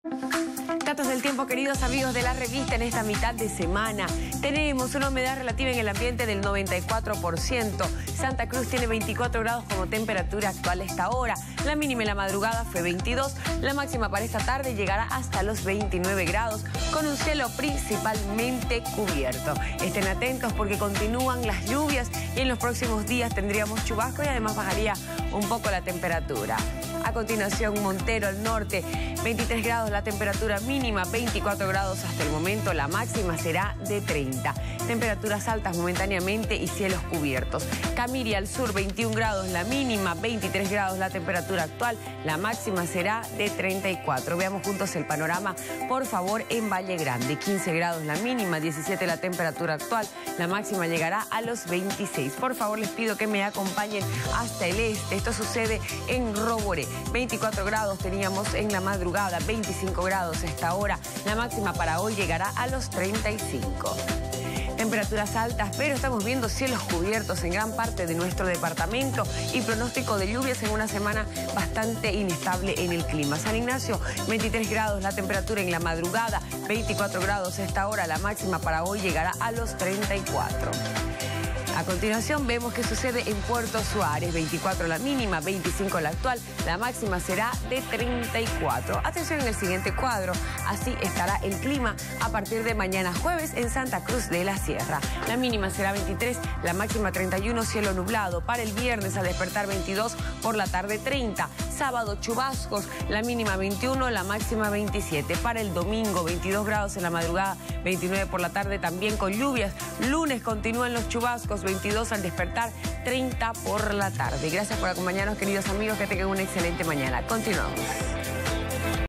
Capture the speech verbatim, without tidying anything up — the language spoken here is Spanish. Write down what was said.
Datos del tiempo, queridos amigos de la revista, en esta mitad de semana. Tenemos una humedad relativa en el ambiente del noventa y cuatro por ciento. Santa Cruz tiene veinticuatro grados como temperatura actual a esta hora. La mínima en la madrugada fue veintidós. La máxima para esta tarde llegará hasta los veintinueve grados, con un cielo principalmente cubierto. Estén atentos porque continúan las lluvias y en los próximos días tendríamos chubasco y además bajaría un poco la temperatura. A continuación, Montero al norte, veintitrés grados la temperatura mínima, veinticuatro grados hasta el momento, la máxima será de treinta. Temperaturas altas momentáneamente y cielos cubiertos. Camiria al sur, veintiún grados la mínima, veintitrés grados la temperatura actual, la máxima será de treinta y cuatro. Veamos juntos el panorama, por favor, en Valle Grande. quince grados la mínima, diecisiete la temperatura actual, la máxima llegará a los veintiséis. Por favor, les pido que me acompañen hasta el este. Esto sucede en Roboré. veinticuatro grados teníamos en la madrugada, veinticinco grados a esta hora. La máxima para hoy llegará a los treinta y cinco. Temperaturas altas, pero estamos viendo cielos cubiertos en gran parte de nuestro departamento y pronóstico de lluvias en una semana bastante inestable en el clima. San Ignacio, veintitrés grados la temperatura en la madrugada, veinticuatro grados a esta hora. La máxima para hoy llegará a los treinta y cuatro. A continuación vemos qué sucede en Puerto Suárez, veinticuatro la mínima, veinticinco la actual, la máxima será de treinta y cuatro. Atención en el siguiente cuadro, así estará el clima a partir de mañana jueves en Santa Cruz de la Sierra. La mínima será veintitrés, la máxima treinta y uno, cielo nublado. Para el viernes al despertar veintidós, por la tarde treinta. Sábado chubascos, la mínima veintiuno, la máxima veintisiete. Para el domingo veintidós grados en la madrugada, veintinueve por la tarde también con lluvias. Lunes continúan los chubascos, veintidós al despertar, treinta por la tarde. Gracias por acompañarnos, queridos amigos, que tengan una excelente mañana. Continuamos.